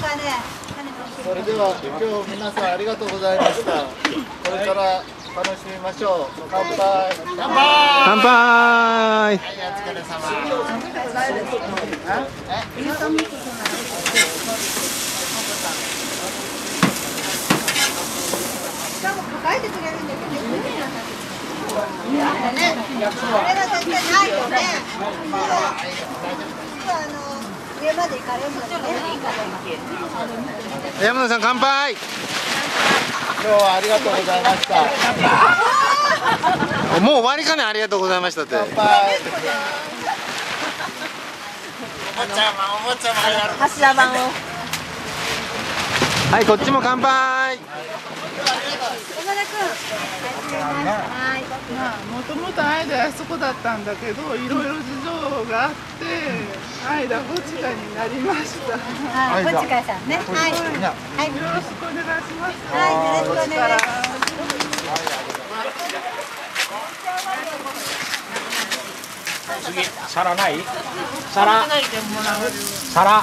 それでは今日皆さんありがとうございました。これから楽しみましょう。乾杯。乾杯。 乾杯。 はい、お疲れ様。 しかも抱えてくれるんだけどね。あれが絶対ないよね。上まで行かれるのね。 山野さん乾杯。 今日はありがとうございました。 もう終わりかね。ありがとうございましたって。 乾杯。おもちゃまやる。 柱版を。 はい、こっちも乾杯。 もともとアイダあそこだったんだけど、いろいろ事情があってアイダゴチカになりました。 ゴチカさんね。はい。 よろしくお願いします。 はい、よろしくお願いします。 次、皿ない？皿。皿。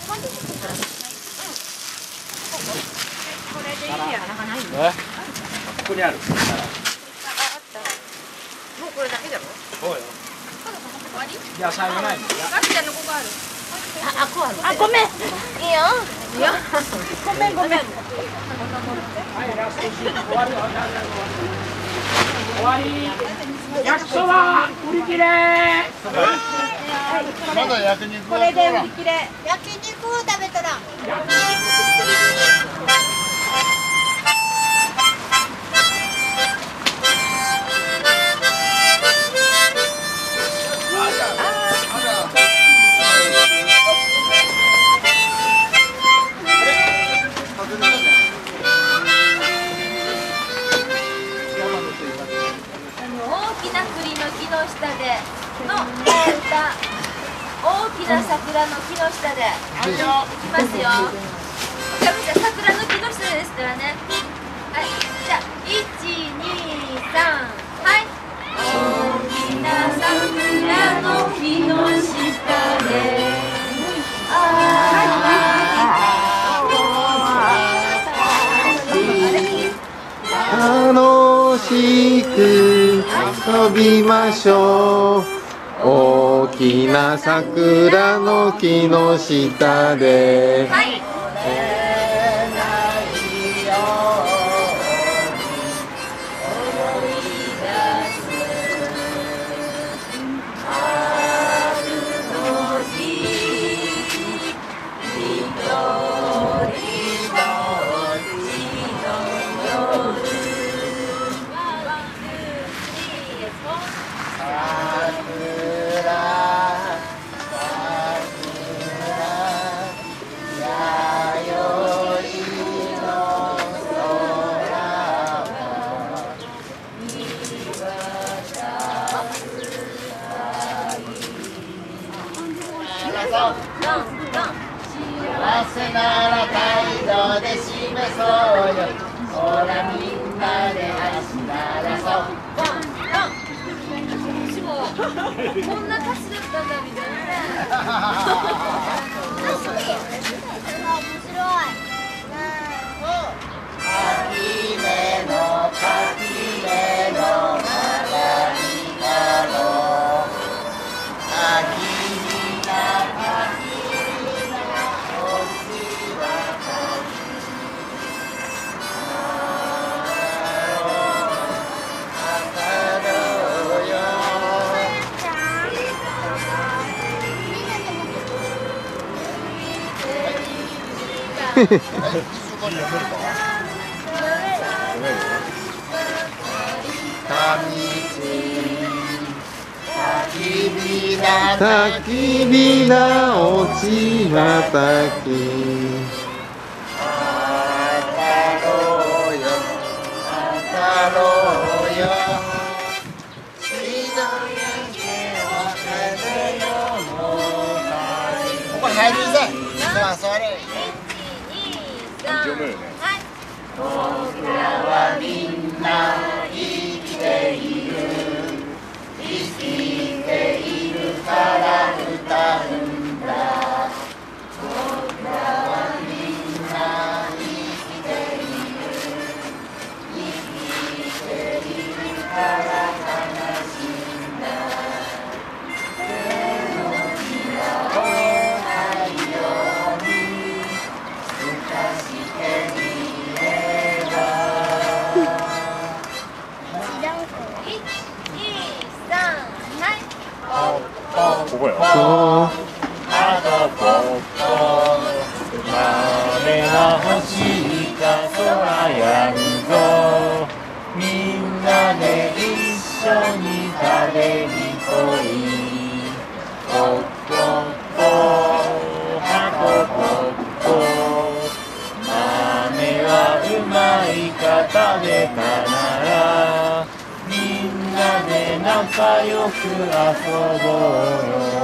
ここにある。 もうこれだけだろ。 そうよ。野菜がないの。 ガチちゃんのここある。 あ、こうある。あ、ごめん。いいよ。いいよ。ごめん。 はい、ラストシーン終わるよ。終わり。焼きそば売り切れ。 まだ焼肉。 これで売り切れ。焼肉を食べたら。 大きな桜の木の下でいきますよ。おかみさん、桜の木の下ですからね。はい、じゃあ1、2、3、はい。大きな桜の木の下で楽しく遊びましょう。大きな桜の木の下で。 はい。 幸せなら態度で示そうよ。ほらみんなで足ならそう。 私もこんな歌詞だったんだみたいなね。 面白い。 秋めの柿めの花見だろう。秋みな柿みなおしばかり。当たろうよ。 焚き火が落ち葉たき。 当たろうよ。当たろうよ。ここ入るぜ。まあ、それ。僕らはみんな生きている。生きているから歌うんだ。僕らはみんなしてみれば 1、2、3、はいここよあとポッポ豆が欲しいか空やるぞみんなで一緒に食べに来いポッポッポハトポッポ豆はうまいか食べたならみんなで仲良く遊ぼうよ